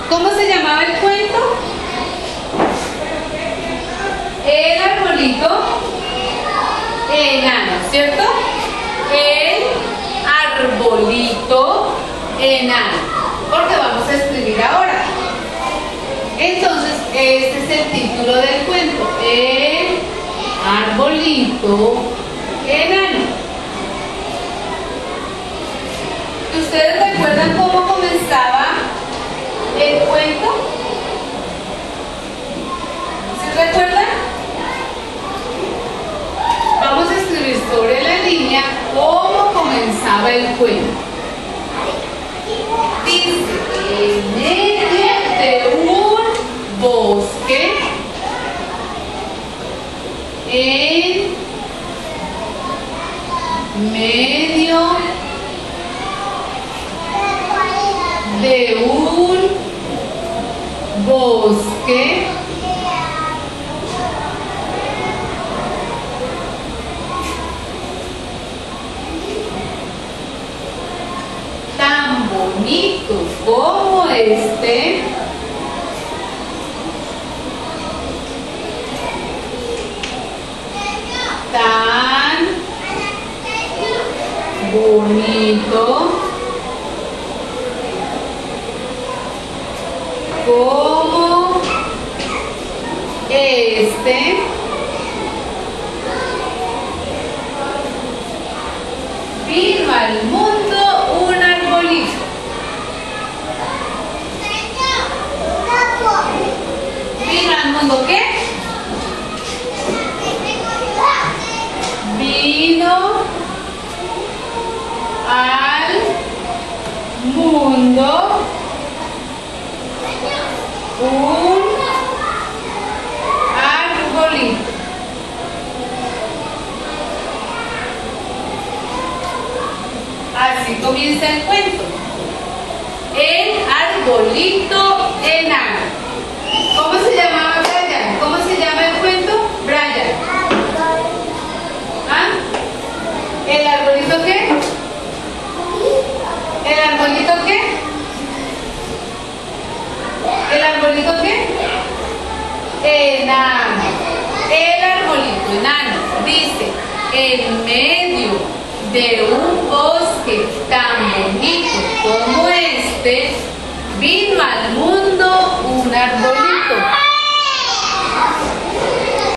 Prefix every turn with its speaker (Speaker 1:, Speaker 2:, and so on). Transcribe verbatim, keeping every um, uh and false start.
Speaker 1: ¿Cómo se llamaba el cuento? El arbolito enano, ¿cierto? El arbolito enano, porque vamos a escribir ahora. Entonces, este es el título del cuento, el arbolito enano. ¿Ustedes recuerdan cómo comenzaba el cuento? ¿Sí recuerdan? Vamos a escribir sobre la línea cómo comenzaba el cuento. Dice, en medio de un bosque, en medio de un bosque, tan bonito como este, tan bonito como este, vino al mundo un arbolito. ¿Vino al mundo qué? Vino al mundo un arbolito. Así comienza el cuento. El arbolito enano. ¿Cómo se llamaba Brian? ¿Cómo se llama el cuento? Brian. ¿Ah? ¿El arbolito qué? ¿El arbolito qué? ¿El arbolito qué? Enano. El arbolito enano. Dice, en medio de un bosque tan bonito como este, vino al mundo un arbolito.